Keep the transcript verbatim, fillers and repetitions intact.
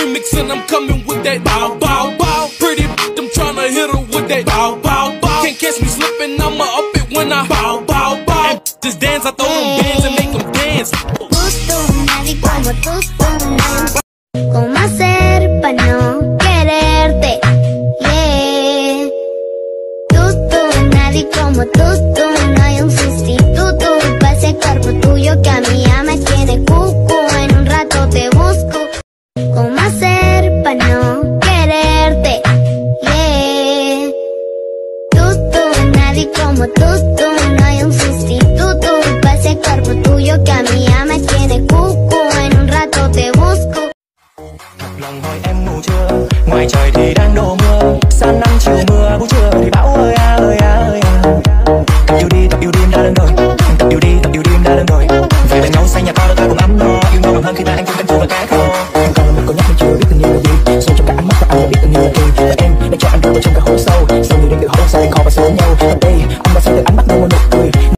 remix and I'm coming with that bow, bow, bow. Pretty bitch, I'm tryna hit her with that bow, bow, bow. Can't catch me slipping, I'ma up it when I bow, bow, bow. And just dance, I throw them bands and make them dance. Justo nadie como tú, ¿cómo hacer pa' no quererte? Yeah. Tú, tú, nadie como tú, tú. No hay un sustituto pa' ese cuerpo tuyo que a mí ya me tiene cucu. En un rato te busco. ¿Cómo hacer pa' no quererte? Yeah. Tú, tú, nadie como tú, tú. No hay un sustituto pa' ese cuerpo tuyo que a mí ya me tiene cucu. En un rato te busco. Thật lòng hỏi em ngủ chưa? Ngoài trời thì đang đổ mưa, sáng nắng chiều mưa, buổi trưa thì bão ơi a ơi a ơi a. Tập yêu đi, tập yêu đêm đã lớn rồi. Tập yêu đi, tập yêu đêm đã lớn rồi. Về bên nhau xây nhà to, đôi ta cùng ấm no. Yêu nhau còn hơn khi ta anh chung canh chuồng và cá kho. Còn là một con nhóc nên chưa biết tình yêu là gì. Sâu trong cả ánh mắt và anh đã biết tình yêu là gì. Và em đã cho anh rơi vào trong cả hố sâu. Sau nhiều đêm tự hỏi sao anh khó và sống nhau. Và đây anh đã xây được ánh mắt đâu một nụ cười.